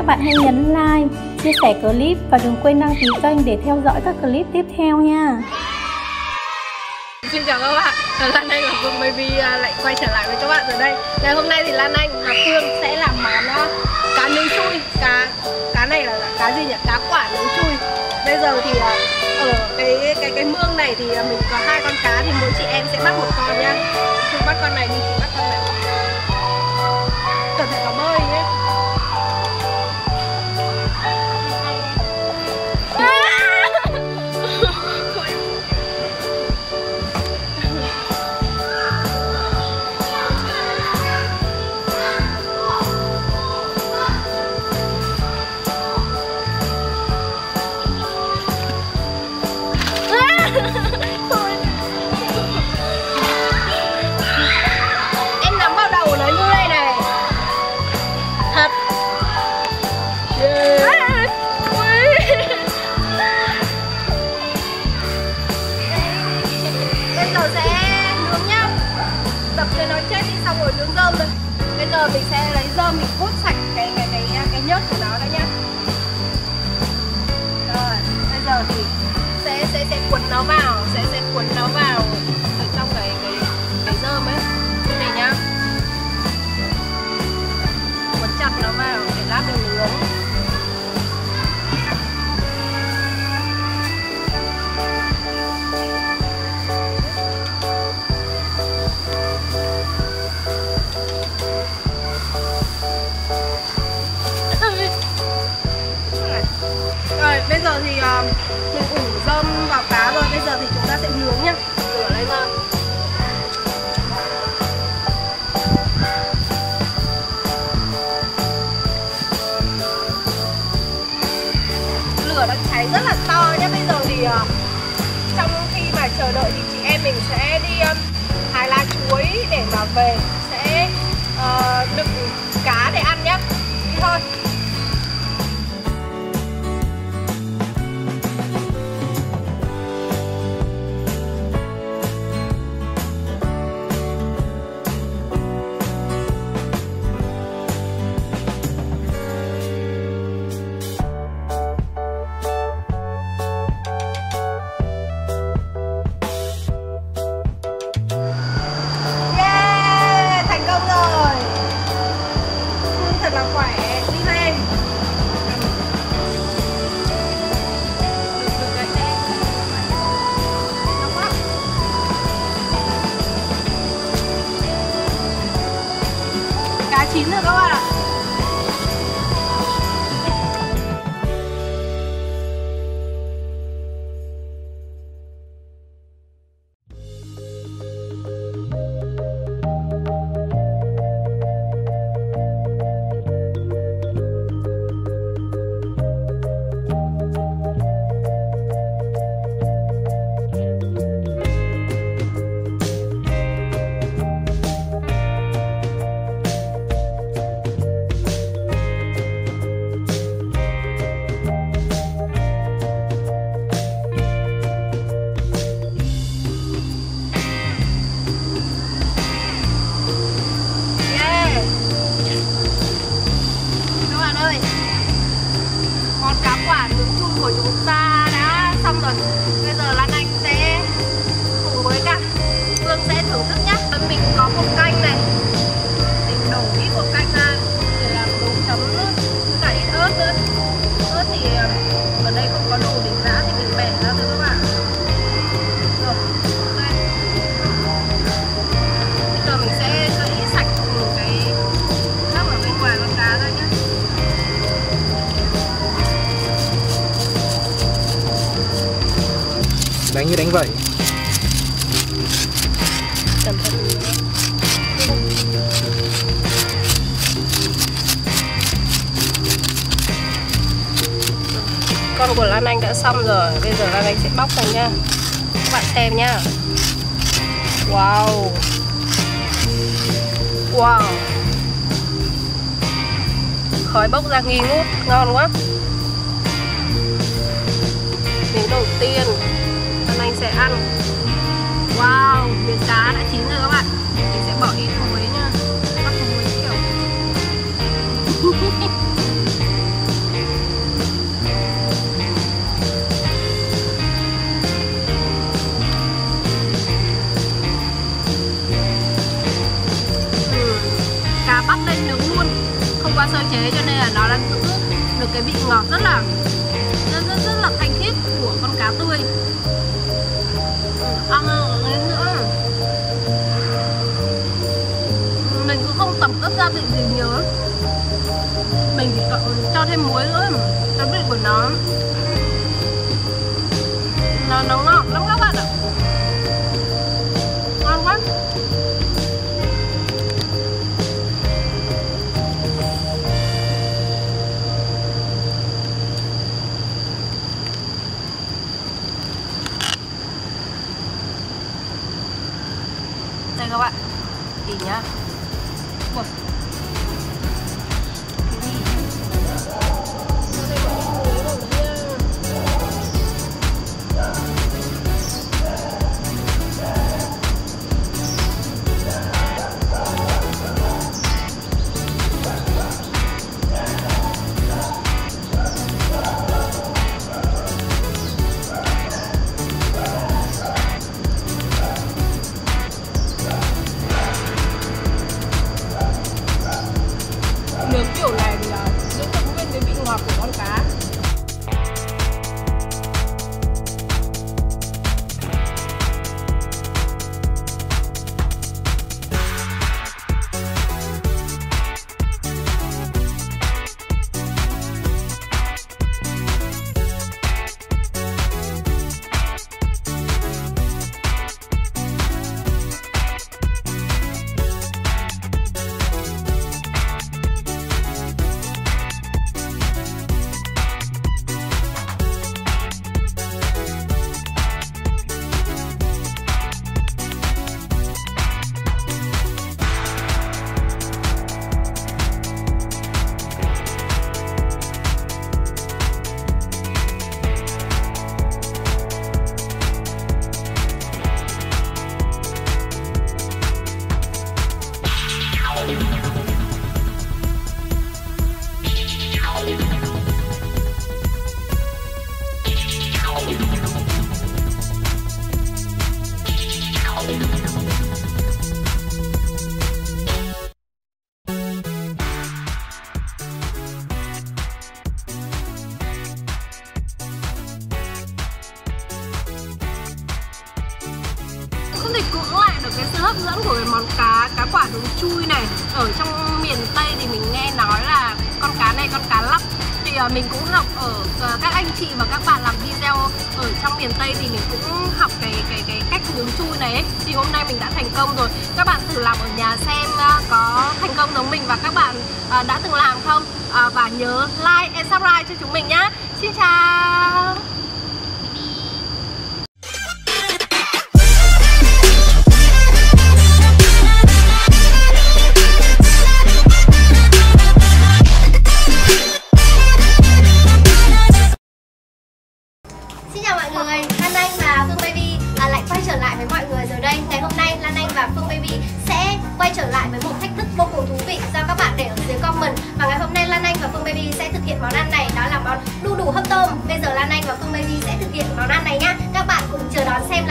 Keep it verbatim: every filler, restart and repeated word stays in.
bạn hãy nhấn like, chia sẻ clip và đừng quên đăng ký kênh để theo dõi các clip tiếp theo nha. Xin chào các bạn, Lan Anh và Phương Baby lại quay trở lại với các bạn rồi đây. Ngày hôm nay thì Lan Anh và Phương sẽ làm món uh, cá nướng chui. Cá cá này là cá gì nhỉ? Cá quả nướng chui. Bây giờ thì uh, ở cái cái cái mương này thì uh, mình có hai con cá thì mỗi chị em sẽ bắt một con nha. Phương bắt con này đi, chị bắt con này. Cẩn thận có bơi nhé. Em nắm vào đầu nó như này này. Thật. Yeah. Bây giờ sẽ nướng nhá. Tập cho nó chết đi xong rồi nướng rơm rồi. Bây giờ mình sẽ lấy rơm mình hút sạch cái cái cái cái nhớt của nó đã nhá. Rồi, bây giờ thì sẽ sẽ sẽ cuốn nó vào, sẽ sẽ cuốn nó vào ở trong cái cái cái rơm ấy, như này nhá. Cuốn chặt nó vào để lát mình nướng. Rồi bây giờ thì uh, mình ủ rơm vào cá rồi, bây giờ thì chúng ta sẽ nướng nhá. Lửa lên ra. Lửa đang cháy rất là to nhá. Bây giờ thì uh, trong khi mà chờ đợi thì chị em mình sẽ đi um, hái lá chuối để mà về sẽ uh, đựng cá để ăn nhá. Đi thôi. Cá chín rồi các bạn ạ. Con cá quả nướng chui của chúng ta đã xong rồi. Bây giờ Lan Anh sẽ cùng với cả Phương sẽ thưởng thức nhá. Mình có một canh này, mình đổ ít bột canh ra để làm đồ chấm với cả ít ớt nữa. Ớt thì ở đây không có đồ để giã thì mình bẻ ra thôi các bạn. Rồi, ok. Bây giờ mình sẽ gãy sạch cái nắp ở bên ngoài con cá ra nhá. Đánh như đánh vậy. Cẩn thận. Con của Lan Anh đã xong rồi. Bây giờ Lan Anh sẽ bóc ra nha. Các bạn xem nha. Wow. Wow. Khói bốc ra nghi ngút, ngon quá. Miếng đầu tiên Lan Anh sẽ ăn. Wow, miếng cá đã chín rồi các bạn. Mình sẽ bỏ ít muối nha. Bắt muối kiểu cái vị ngọt rất là rất rất, rất là thanh khiết của con cá tươi. Ăn lên nữa. Mình cũng không tẩm ướp gia vị gì nhiều. Mình chỉ cho thêm muối nữa. Cái vị của nó nó nó ngọt lắm các bạn ạ. Ngon quá. Đây các bạn, nhìn nhá. Ủa. Nướng kiểu này thì là giữ được nguyên cái vị ngọt của con cá. Không thể cưỡng lại được cái sự hấp dẫn của cái món cá cá quả nướng chui này. Ở trong miền Tây thì mình nghe nói là con cá này con cá lóc. Thì uh, mình cũng học ở uh, các anh chị và các bạn làm video ở trong miền Tây thì mình cũng học cái cái cái cách nướng chui này ấy. Thì hôm nay mình đã thành công rồi. Các bạn thử làm ở nhà xem uh, có thành công giống mình và các bạn uh, đã từng làm không? Uh, và nhớ like and subscribe cho chúng mình nhá. Xin chào. Xin chào mọi người, Lan Anh và Phương Baby à, lại quay trở lại với mọi người rồi đây. Ngày hôm nay Lan Anh và Phương Baby sẽ quay trở lại với một thách thức vô cùng thú vị do các bạn để ở dưới comment. Và ngày hôm nay Lan Anh và Phương Baby sẽ thực hiện món ăn này, đó là món đu đủ hấp tôm. Bây giờ Lan Anh và Phương Baby sẽ thực hiện món ăn này nhá. Các bạn cùng chờ đón xem